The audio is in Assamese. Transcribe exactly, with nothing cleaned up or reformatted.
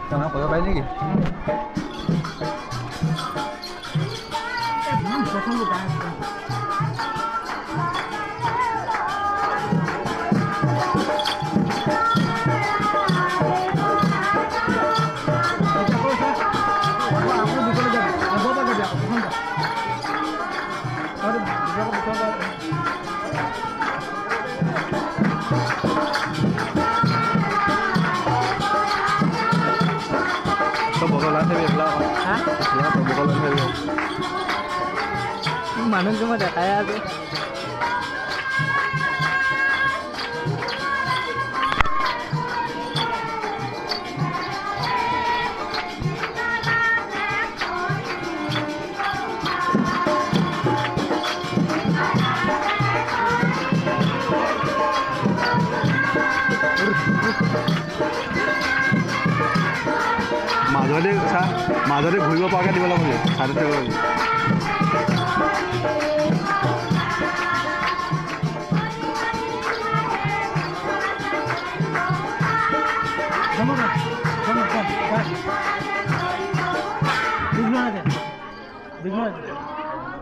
Jangan koyo kayak ini. Mana cuma ada kayak tuh. মাজতে চা মাজতে ঘূৰিব পৰাকৈ দিব লাগিব চাইডত থাকিব লাগিব Big